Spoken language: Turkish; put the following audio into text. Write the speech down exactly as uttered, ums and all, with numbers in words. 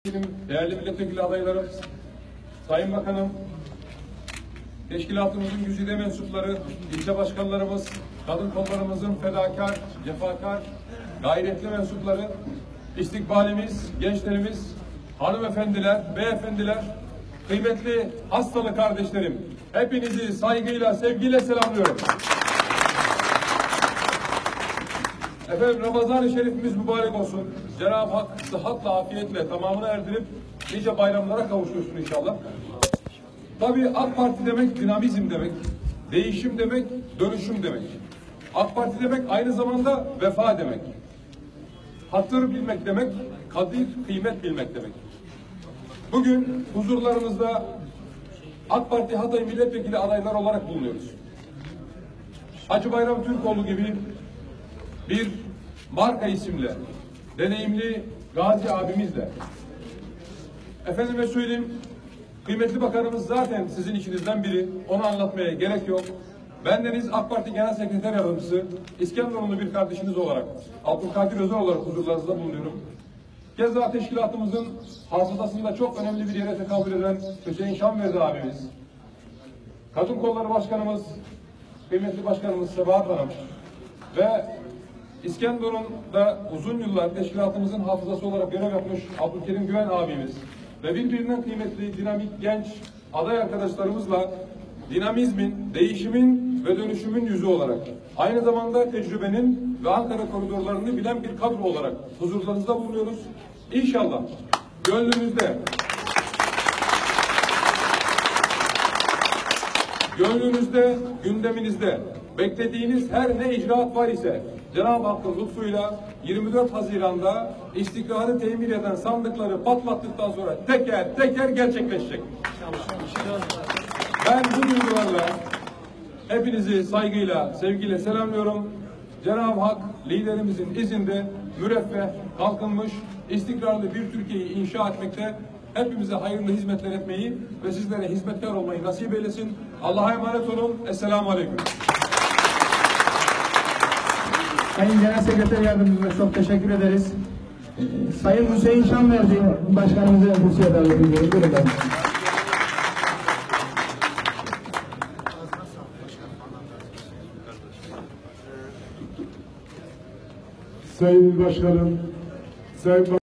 Değerli milletvekili adaylarım, Sayın Bakanım, teşkilatımızın güzide mensupları, ilçe başkanlarımız, kadın kollarımızın fedakar, cefakar, gayretli mensupları, istikbalimiz, gençlerimiz, hanımefendiler, beyefendiler, kıymetli hastalı kardeşlerim, hepinizi saygıyla, sevgiyle selamlıyorum. Efendim, Ramazan-ı Şerifimiz mübarek olsun. Cenab-ı Hak sıhhatla, afiyetle tamamını erdirip nice bayramlara kavuştursun inşallah. Tabii AK Parti demek dinamizm demek, değişim demek, dönüşüm demek. AK Parti demek aynı zamanda vefa demek. Hatır bilmek demek, kadir, kıymet bilmek demek. Bugün huzurlarınızda AK Parti Hatay milletvekili adayları olarak bulunuyoruz. Hacı Bayram Türkoğlu gibi bir marka isimle, deneyimli Gazi abimizle, efendime söyleyeyim, kıymetli bakanımız zaten sizin içinizden biri, onu anlatmaya gerek yok. Bendeniz AK Parti Genel Sekreter Yardımcısı, İskenderunlu bir kardeşiniz olarak, Abdülkadir Özel olarak huzurlarınızda bulunuyorum. Keza teşkilatımızın hafızasında çok önemli bir yere tekabül eden Hüseyin Şanverdi abimiz, Kadın Kolları Başkanımız, kıymetli başkanımız Sebahat Hanım ve İskenderun'da uzun yıllar teşkilatımızın hafızası olarak görev yapmış Abdülkerim Güven abimiz ve birbirinden kıymetli, dinamik, genç aday arkadaşlarımızla dinamizmin, değişimin ve dönüşümün yüzü olarak, aynı zamanda tecrübenin ve Ankara koridorlarını bilen bir kadro olarak huzurlarınızda bulunuyoruz. İnşallah gönlünüzde, gönlünüzde, gündeminizde beklediğiniz her ne icraat var ise Cenab-ı Hakk'ın lütfuyla yirmi dört Haziran'da istikrarı temin eden sandıkları patlattıktan sonra teker teker gerçekleşecek. Ben bu duygularla hepinizi saygıyla, sevgiyle selamlıyorum. Cenab-ı Hak liderimizin izinde müreffeh, kalkınmış, istikrarlı bir Türkiye'yi inşa etmekte hepimize hayırlı hizmetler etmeyi ve sizlere hizmetkar olmayı nasip eylesin. Allah'a emanet olun. Esselamu Aleyküm. Sayın Genel Sekreter Yardımcımıza çok teşekkür ederiz. Sayın Hüseyin Şanverdi Başkanımızı kürsüye davet ediyoruz. Buyurun efendim. Sayın Başkanım, Sayın